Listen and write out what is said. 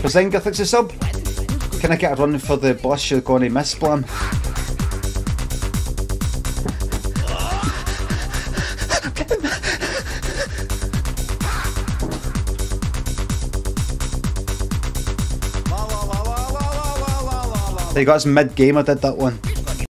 Bazinga, thanks a sub. Can I get a run for the boss you're going to miss, Blam? He got his mid-game, I did that one.